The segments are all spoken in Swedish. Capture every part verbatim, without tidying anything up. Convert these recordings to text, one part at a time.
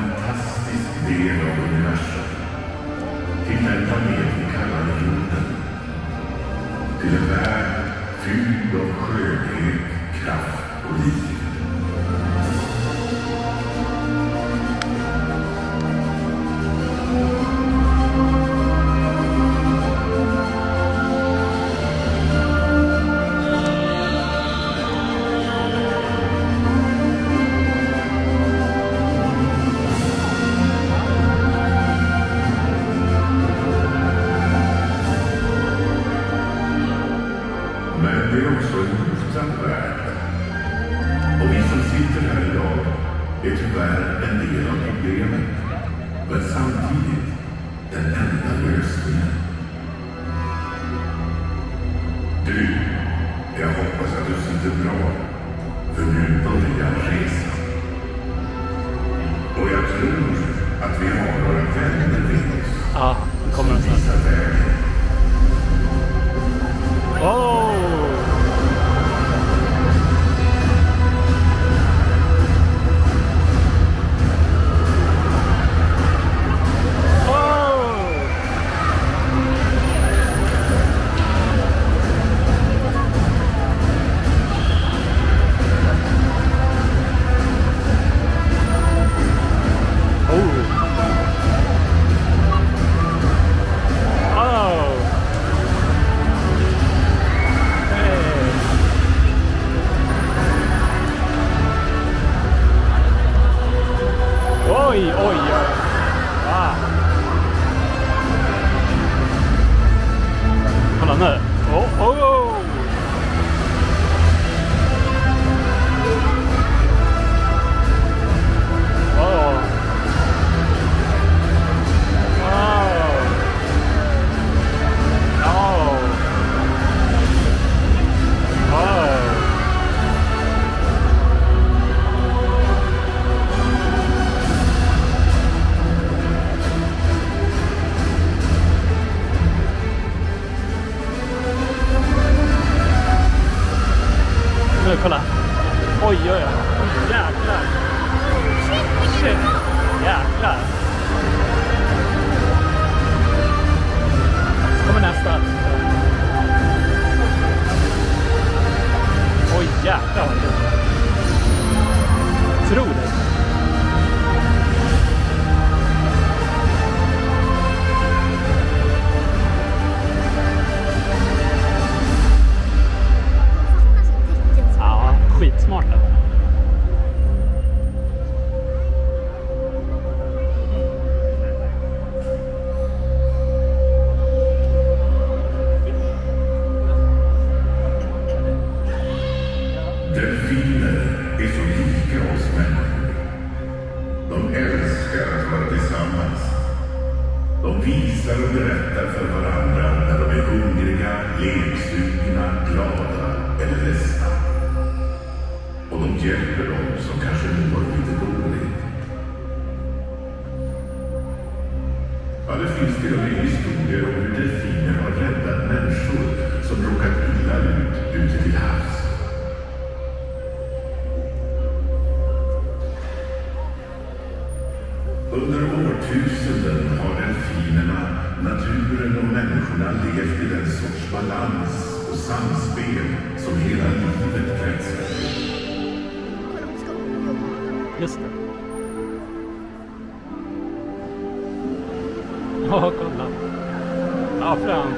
fantastisk del av universum. Till den planet vi kallar jorden. Till en värld fylld av skönhet, kraft och liv. Kolla. Oj, oj, oj. Jäklar. Shit. Jäklar. Kommer nästa. Oj, jäklar. Tror det. Skitsmarta. Delfiner är så lika oss människor. De älskar att vara tillsammans. De visar och berättar för varandra när de är hungriga, leksugna, glada eller ledsna. Och de hjälper dem som kanske mår lite dåligt. Ja, det finns till och med historier om hur delfiner har räddat människor som råkat illa ut ute till havs. Under årtusenden har delfinerna, naturen och människorna levt i den sorts balans och samspel som hela livet kretsar. Just det. Ja, kolla. Ja, fram.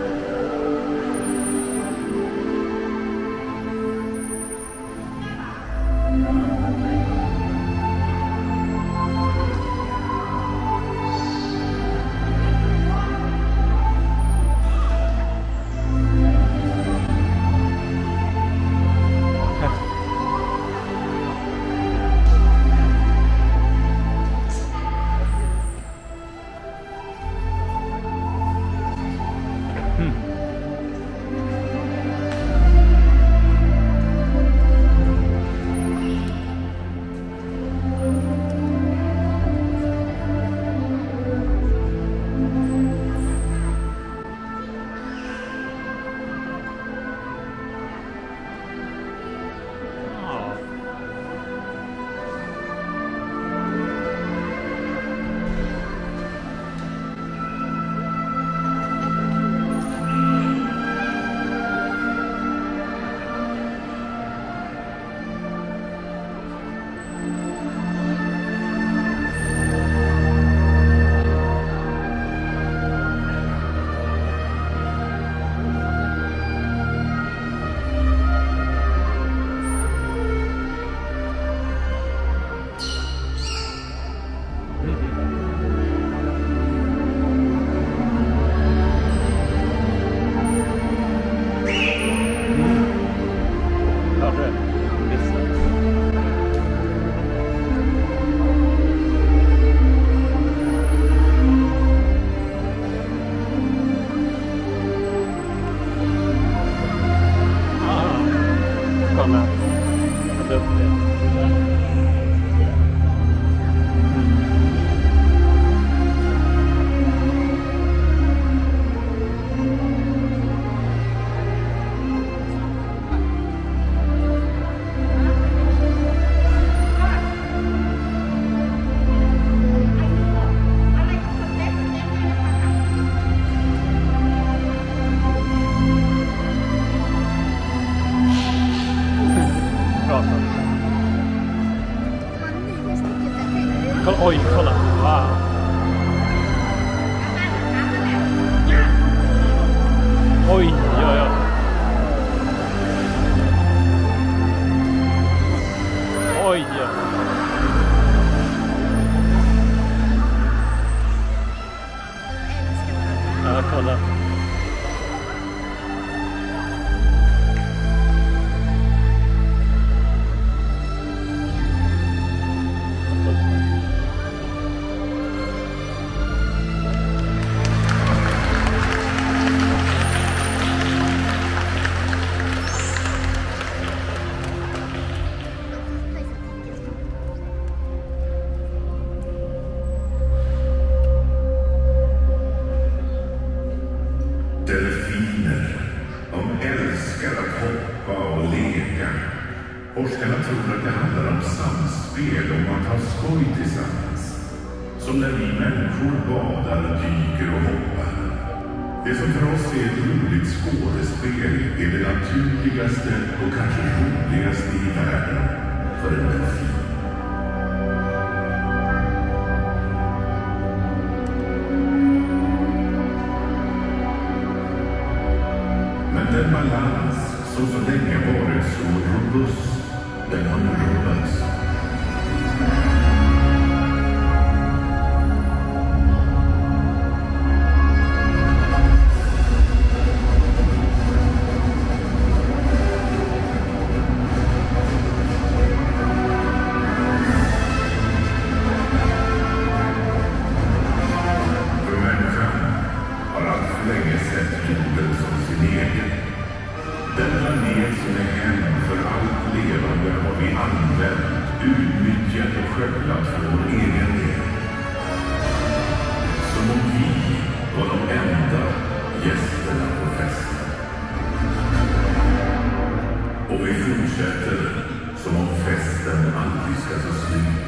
Oj, kolla. Wow. Oj, oj, oj. Oj, oj. Ja, kolla. Delfiner. De älskar att hoppa och leka. Forskarna tror att det handlar om samspel, om att ha skoj tillsammans. Som när vi människor badar, dyker och hoppar. Det som för oss är ett roligt skådespel är det naturligaste och kanske roligaste i världen för en delfin. Men den balans som så länge varit så robust, den har nu rubbats. För människan har allt länge sett jorden som sin egen. Den planet som är hem för allt levande har vi använt, utnyttjat och skövlat för vår egen del. Som om vi var de enda gästerna på festen. Och vi fortsätter som om festen aldrig ska ta slut.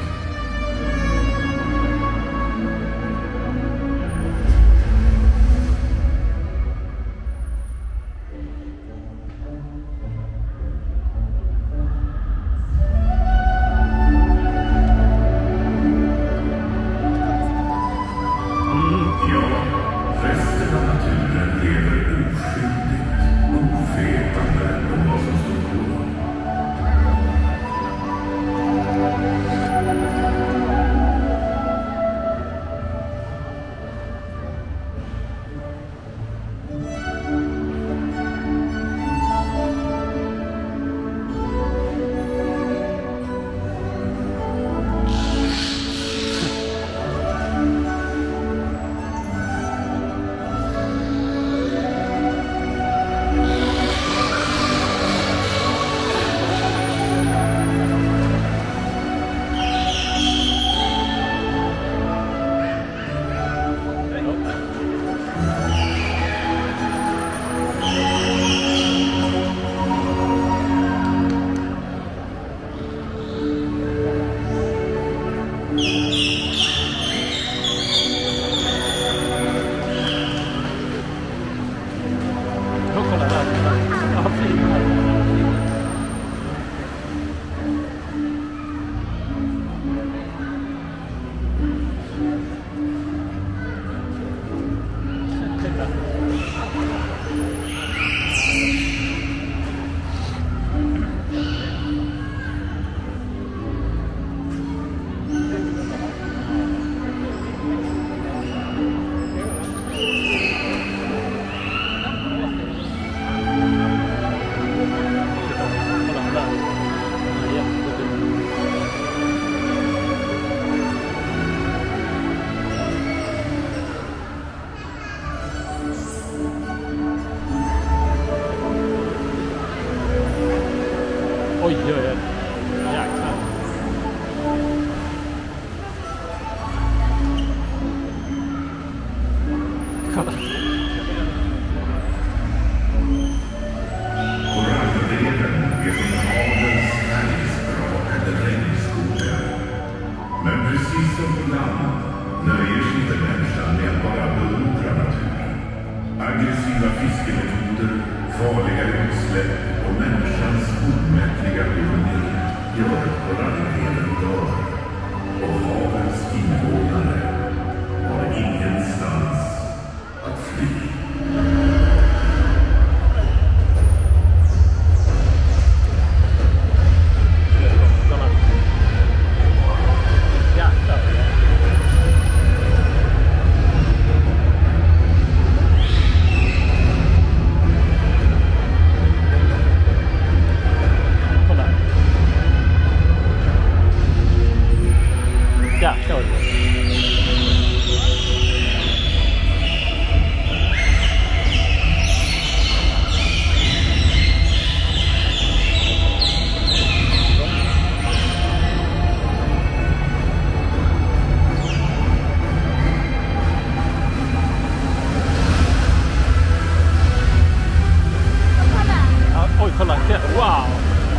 kolla här. Wow!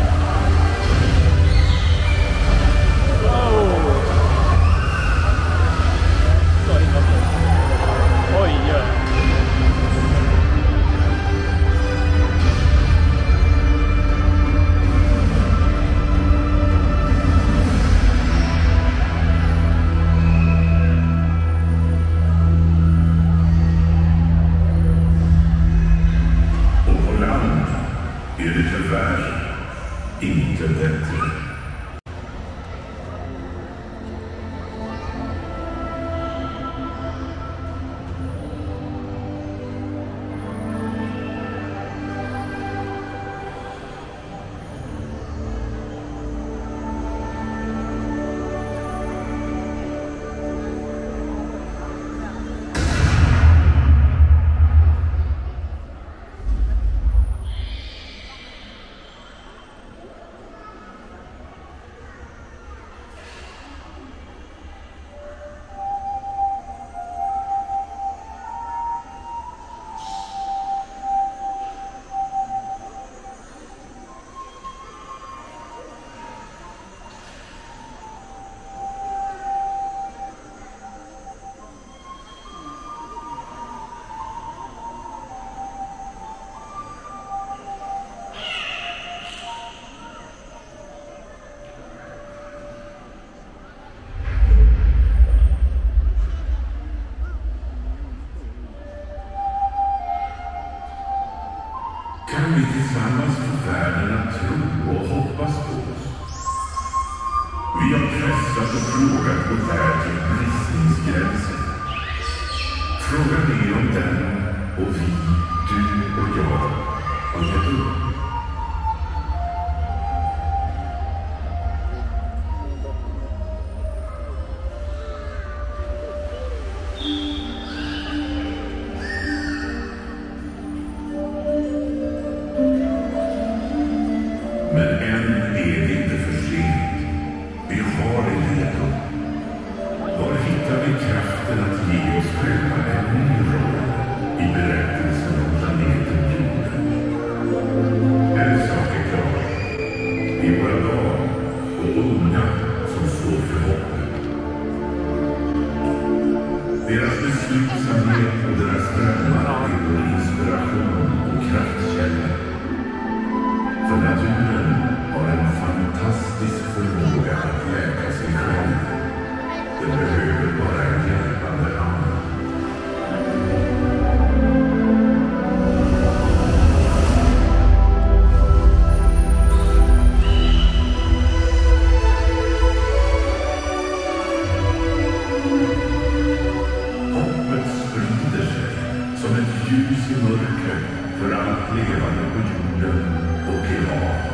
Wow! Så himla fint. Oj, oj. Är det tyvärr inte bättre. Kan vi tillsammans få världen att tro och hoppas på oss? Vi har pressat och frågat vår värld till bristningsgränsen. Frågan är om den och vi, du och jag, har gett upp. Deras beslutsamhet och deras drömmar är vår inspiration och kraftkälla. För naturen har en fantastisk förmåga att läka sig själv. Den behöver bara en hjälpande hand. Ljus i mörker för allt levande på jorden och i havet.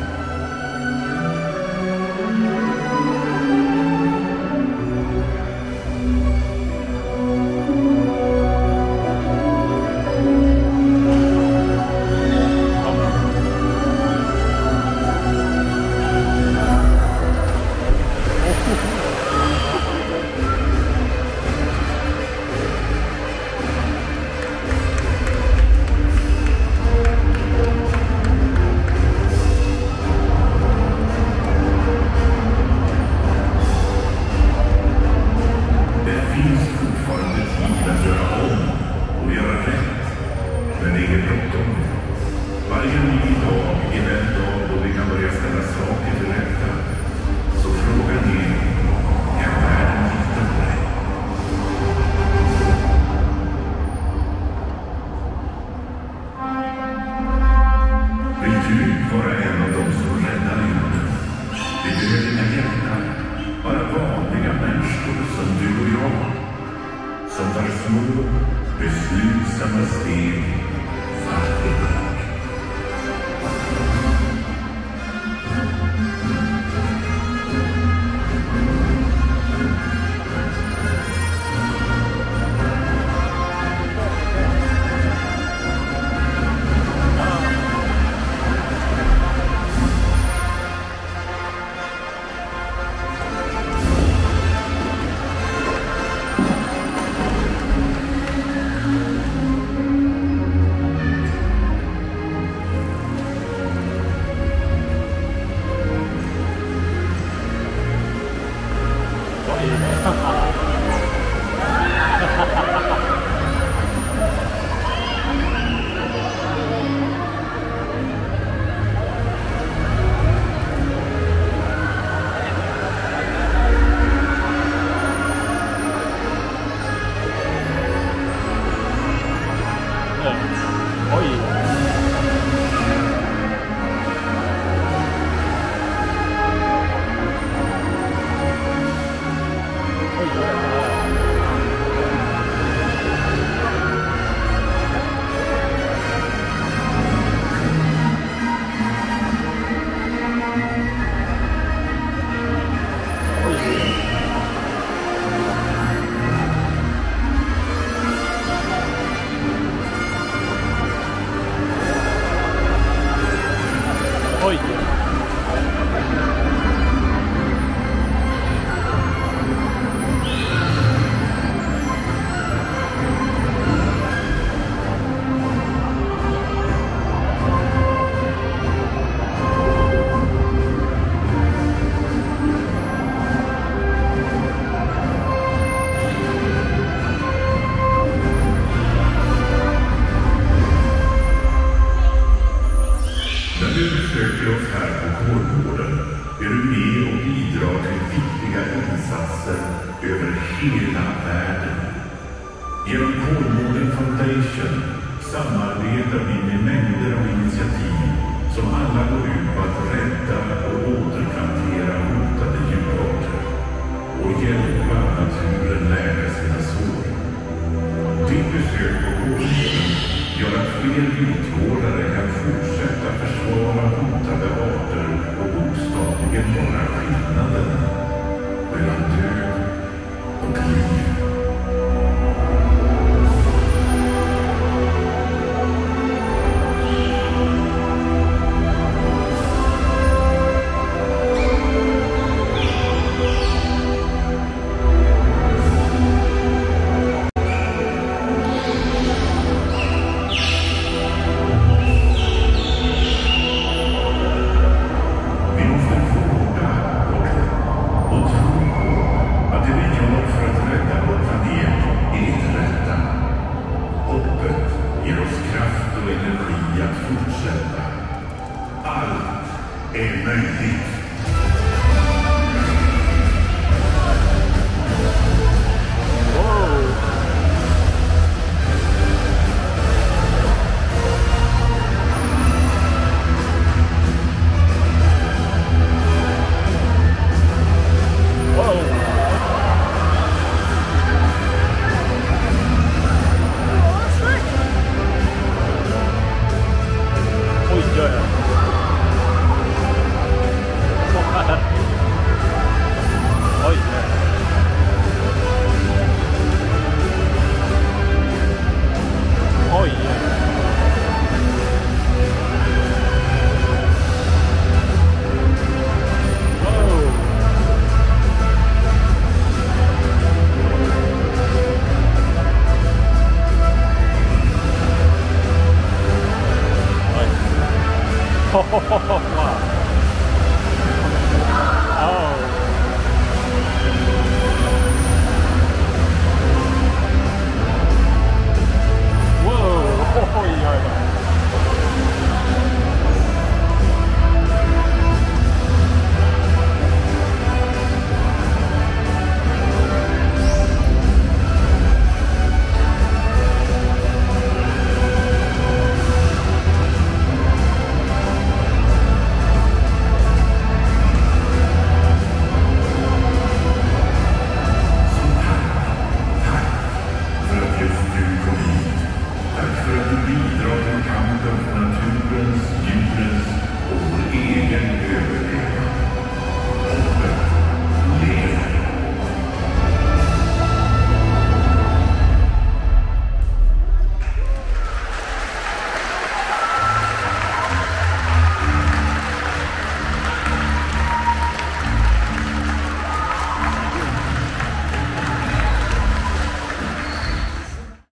Beslutsamma steg varje dag. söker oss här på Kolmården är du med och bidrar till viktiga insatser över hela världen. Genom Kolmården Foundation samarbetar vi med mängder av initiativ som alla går ut på att rädda och återplantera hotade djurarter och hjälpa naturen läka sina sår. Ditt besök på Kolmården gör att fler viltvårdare kan fortsätta försvara hotade arter och bokstavligen vara skillnaden mellan död och liv. Tack för att du bidrar till kampen för